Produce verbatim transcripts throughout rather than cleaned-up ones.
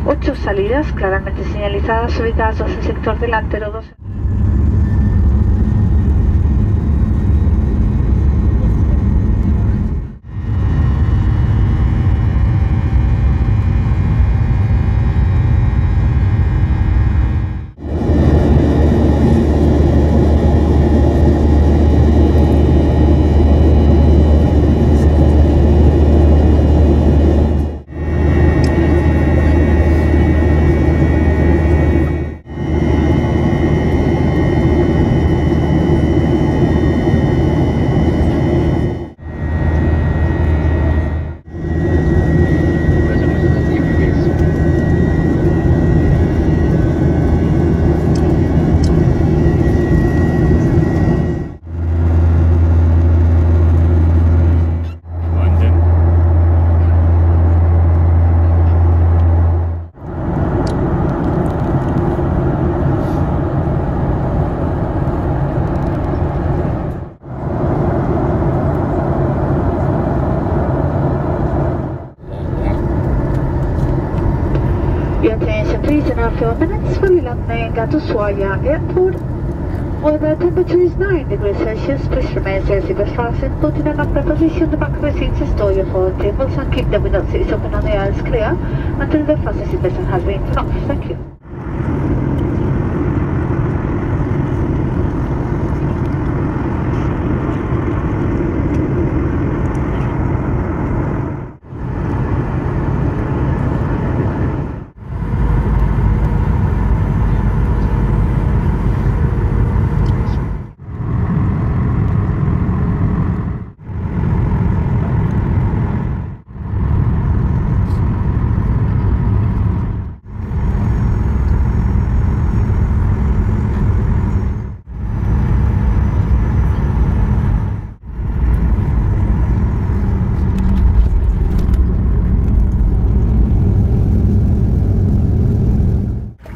Ocho salidas claramente señalizadas ubicadas hacia el sector delantero. Dos. Your attention please, in a few minutes we'll be landing at Ushuaia Airport. Weather temperature is nine degrees Celsius. Please remain seatbelt fastened, put in an upright position the back of the seats, store your phone tables and keep the window seats open and the air is clear until the fasten seat belt has been turned off. Thank you.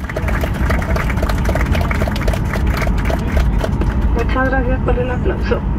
Muchas gracias por el aplauso.